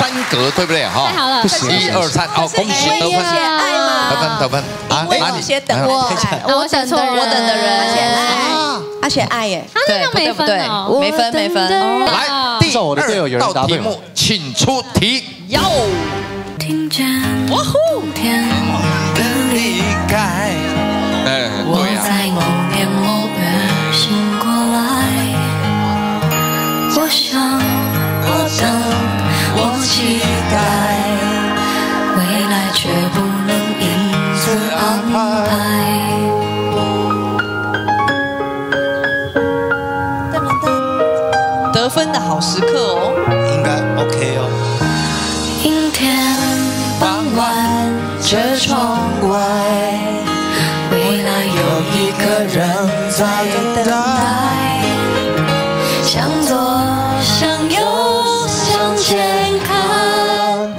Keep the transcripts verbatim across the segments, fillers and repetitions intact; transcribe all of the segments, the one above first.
格，对不对？哈， 太好了， 不行，一二三，好，恭喜得分， 爱吗？ 得分得分啊！ 哪里写等我？ 我选错人， 我等的人，他写爱，他写爱耶， 他那个没分哦， 没分没分。 来，第二道题目，请出题。 哟， 听见冬天的离开， 哎， 我对呀。 在某年某月醒过来，我想，我等，我期待，未来却不能因此安排。 得分的好时刻哦， 应该 OK 哦。 阴天傍晚，这窗外，未来有一个人在等待，向左，向右，向前看。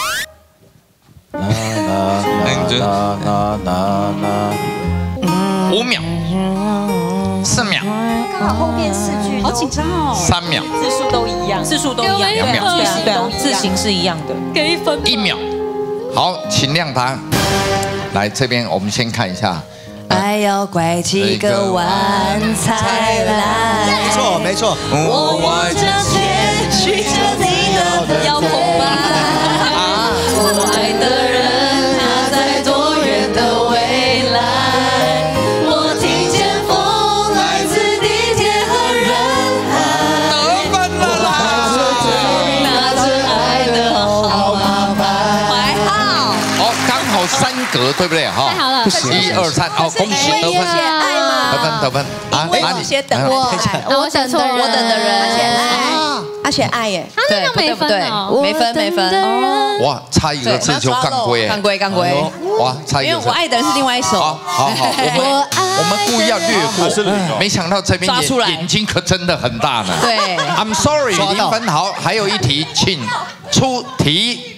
那那那那， 五秒，四秒， 刚好后面四句，好紧张哦。 三秒， 字数都一样，字数都一样， 两秒对啊对啊，字形是一样的，给一分。 一秒。好，请亮它。来这边，我们先看一下。 爱要拐几个弯才来。 没错没错。 我望着天，许着你的要红吧。我爱的人，他在多远的未来？我听见风来自地铁和人海。 得分了啦！ 拿着爱的号码牌，怀号。 好，刚好三格，对不对？哈， 太好了， 一二三，好，恭喜得分， 爱吗？ 得分得分啊！哪里？ 写等我， 我选错人， 我等的人，他写爱，他写爱耶， 他那个没分哦， 没分没分。 哇，差一个字就干归， 干归干归。 哇，差一个字。 因为我爱的人是另外一首。 好，好好，我们我们故意要略过，没想到这边眼眼睛可真的很大呢。 对 ，I'm sorry， 零分。好，还有一题，请出题。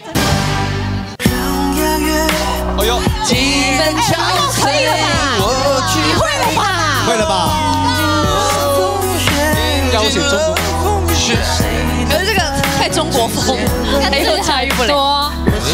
哎呦， 几分巧思，可以了吧？你会了吧？ 会了吧？邀请中国。 可是这个太中国风，没有驾驭不了。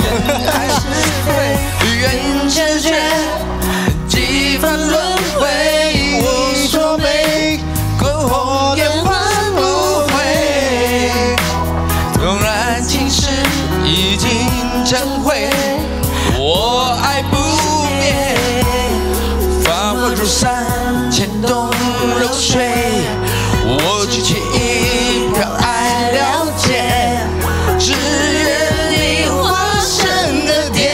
缘千绝，几番轮回，你说没，篝火烟换不回。纵然情势已经证毁，我爱不灭，发火如山，牵动流水。我举起一瓢爱了解，只愿你化身的蝶，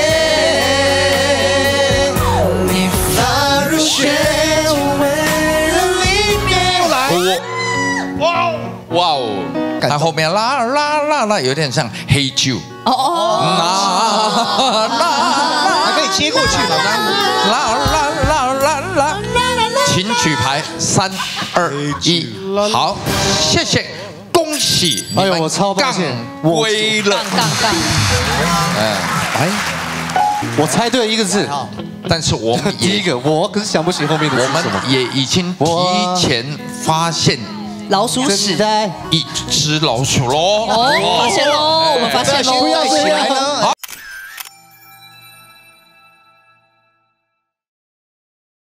你发如雪，为了离别来。哇哇哦！它后面啦啦啦啦，有点像黑酒。 哦哦， 啦啦， 还可以接过去嘛？ 啦啦啦啦啦，请举牌，三二一，好，谢谢，恭喜你们杠归了。 杠杠杠！ 哎哎， 我猜对一个字， 但是我们第一个我可是想不起后面的我们也已经提前发现老鼠屎， 在一只老鼠喽。 哦，发现喽，我们发现喽， 不要起来呢。